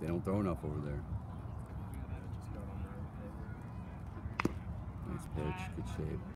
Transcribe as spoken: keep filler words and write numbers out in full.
They don't throw enough over there. Nice pitch, good shape.